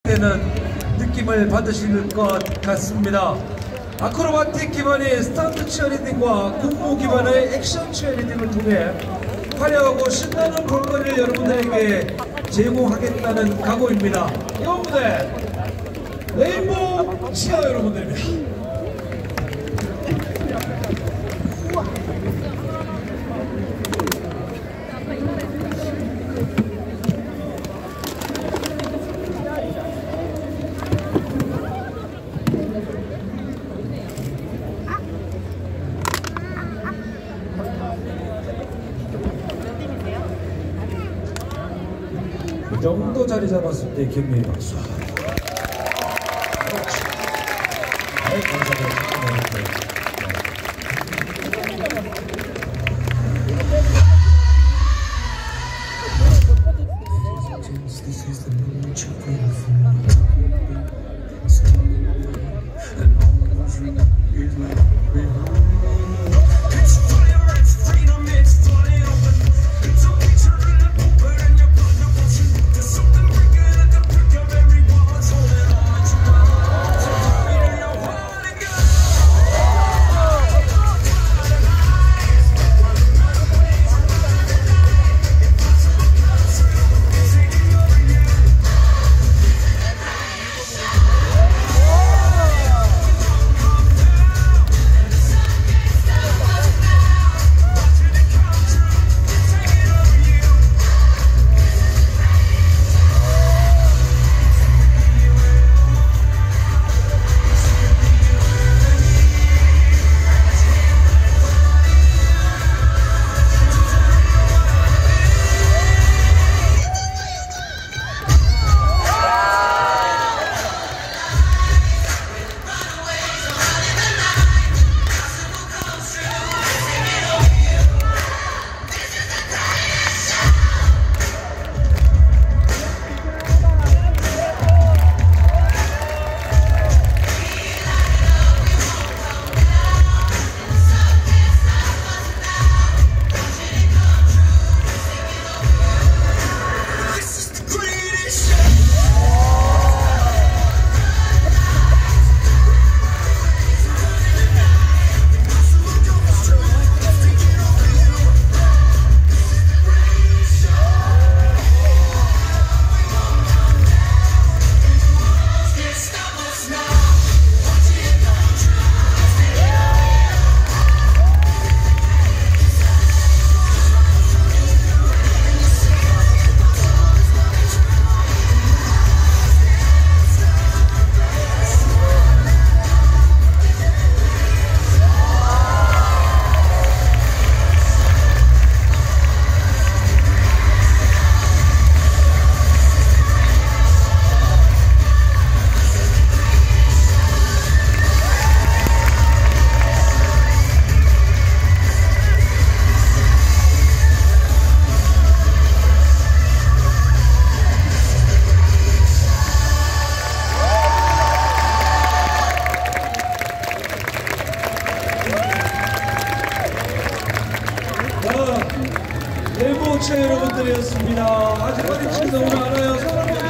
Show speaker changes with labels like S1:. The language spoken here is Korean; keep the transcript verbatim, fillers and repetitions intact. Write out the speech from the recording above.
S1: 되는 느낌을 받으실 것 같습니다. 아크로바틱 기반의 스턴트 치어리딩과 군무 기반의 액션 치어리딩을 통해 화려하고 신나는 볼거리를 여러분들에게 제공하겠다는 각오입니다. 이번 무대 레인보우 치어 여러분들입니다. 이 정도 자리 잡았을 때 격려의 박수. 그렇지. 아이, 감사합니다. 레인보우 치어 여러분들이었습니다. 아직 어디 친구 너무 많아요. 사랑합니다.